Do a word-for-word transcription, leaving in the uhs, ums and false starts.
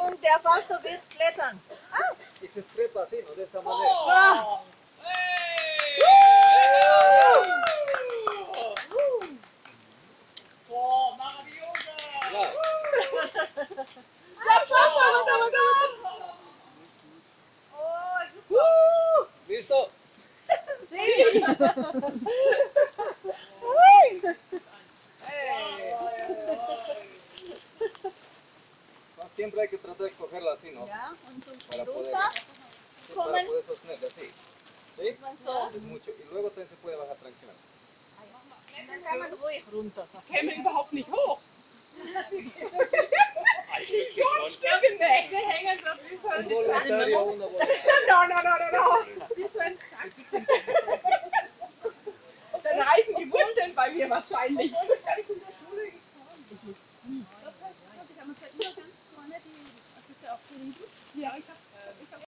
und der Fausto wird klettern. Ah. Y se trepa así, ¿no? De esta manera. Ah. Boah, maravilloso! Claro. Aguanta, aguanta, aguanta, aguanta. Uh, ¿Listo? Sí. No, siempre hay que tratar de cogerlo así, ¿no? Ja, und zum Para poder, runter sí, para kommen. poder sostenerlo así. ¿Sí? So. Es mucho. Y luego también se puede bajar tranquilo. Und dann kann man ruhig runter. So. Ich käme überhaupt nicht hoch. Die Grundstückennächte hängen so wie so ein Voluntario, una voluntaria. No, no, no, no, no. Wie so ein Sack. Und dann reißen die Wurzeln bei mir wahrscheinlich. Das habe ich in der Schule getan. Das habe ich aber seit immer ganz vorne, die, das ist ja auch gerieben. Ja, ich habe